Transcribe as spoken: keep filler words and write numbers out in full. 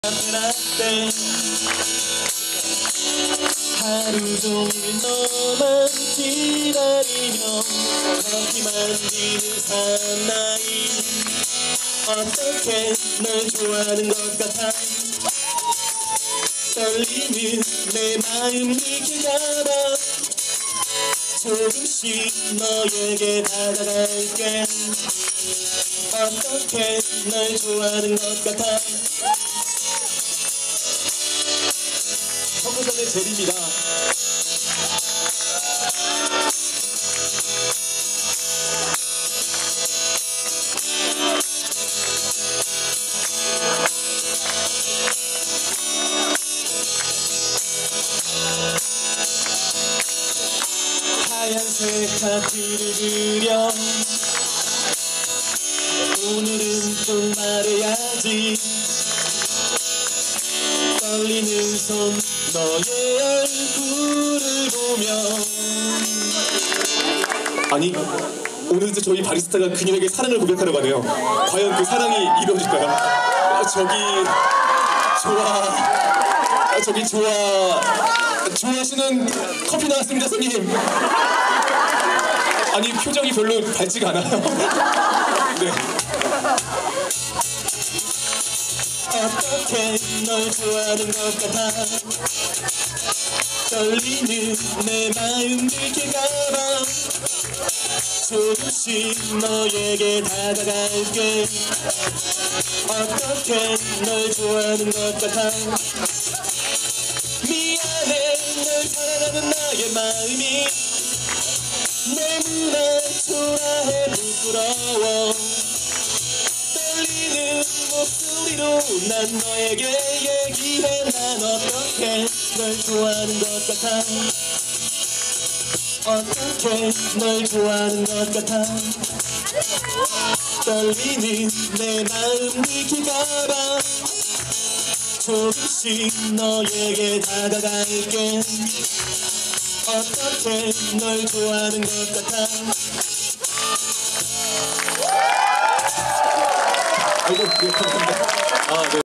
때 하루 종일 너만 기다리며 커피 만지는 사나이 어떻게 널 좋아하는 것 같아. 떨리는 내 마음 느낄까봐 조금씩 너에게 다가갈게. 어떻게 널 좋아하는 것 같아. 청소년의 제리입니다. 하얀색 하트를 그려 오늘은 꼭 말해야지. 떨리는 손 너의 얼굴을 보며. 아니 오늘 저희 바리스타가 그녀에게 사랑을 고백하러 가네요. 과연 그 사랑이 이루어질까요? 아, 저기 좋아 아, 저기 좋아 좋아하시는 커피 나왔습니다 손님. 아니 표정이 별로 밝지가 않아요. 네. 어떻게 널 좋아하는 것 같아. 떨리는 내 마음 들킬까봐 조금씩 너에게 다가갈게. 어떻게 널 좋아하는 것 같아. 미안해 널 사랑하는 나의 마음이 너무나 초라해 부끄러워. 떨리는 목소리로 난 너에게 얘기해. 난 어떻게 널 좋아하는 것 같아. 어떻게 널 좋아하는 것 같아. 떨리는 내 마음 느낄까봐 조금씩 너에게 다가갈게. 어떻게 널 좋아하는 것 같아. 아이고, 네, 감사합니다. 아, 네.